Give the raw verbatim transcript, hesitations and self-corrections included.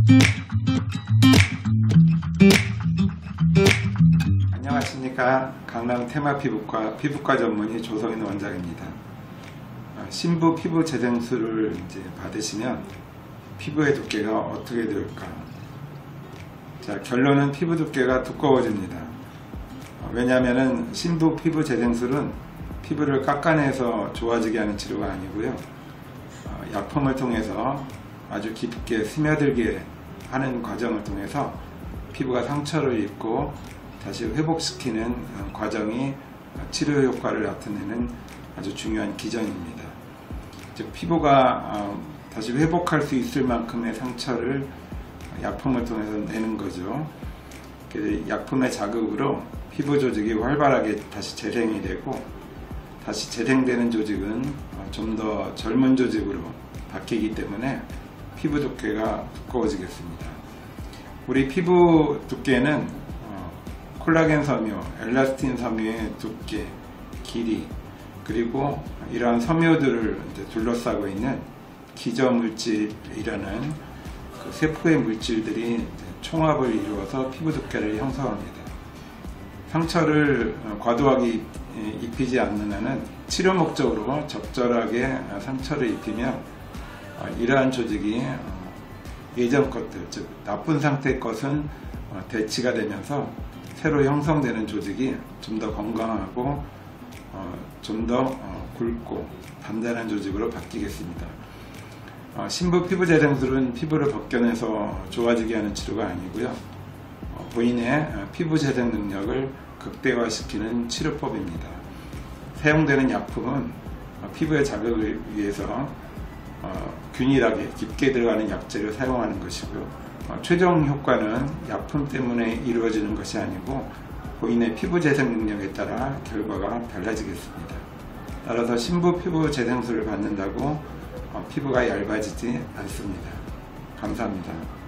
안녕하십니까. 강남 테마피부과 피부과 전문의 조성인 원장입니다. 신부 피부 재생술을 이제 받으시면 피부의 두께가 어떻게 될까? 자, 결론은 피부 두께가 두꺼워집니다. 왜냐하면 신부 피부 재생술은 피부를 깎아내서 좋아지게 하는 치료가 아니고요, 약품을 통해서 아주 깊게 스며들게 하는 과정을 통해서 피부가 상처를 입고 다시 회복시키는 과정이 치료 효과를 나타내는 아주 중요한 기전입니다. 즉, 피부가 다시 회복할 수 있을 만큼의 상처를 약품을 통해서 내는 거죠. 약품의 자극으로 피부 조직이 활발하게 다시 재생이 되고, 다시 재생되는 조직은 좀 더 젊은 조직으로 바뀌기 때문에 피부 두께가 두꺼워지겠습니다. 우리 피부 두께는 콜라겐 섬유, 엘라스틴 섬유의 두께, 길이, 그리고 이러한 섬유들을 둘러싸고 있는 기저물질이라는 그 세포의 물질들이 총합을 이루어서 피부 두께를 형성합니다. 상처를 과도하게 입히지 않는 한은 치료 목적으로 적절하게 상처를 입히면 이러한 조직이 예전 것들, 즉 나쁜 상태의 것은 대치가 되면서 새로 형성되는 조직이 좀 더 건강하고 좀 더 굵고 단단한 조직으로 바뀌겠습니다. 신부 피부 재생술은 피부를 벗겨내서 좋아지게 하는 치료가 아니고요, 본인의 피부 재생 능력을 극대화시키는 치료법입니다. 사용되는 약품은 피부의 자극을 위해서 균일하게 깊게 들어가는 약재를 사용하는 것이고요, 최종 효과는 약품 때문에 이루어지는 것이 아니고 본인의 피부 재생 능력에 따라 결과가 달라지겠습니다. 따라서 신부 피부 재생술을 받는다고 피부가 얇아지지 않습니다. 감사합니다.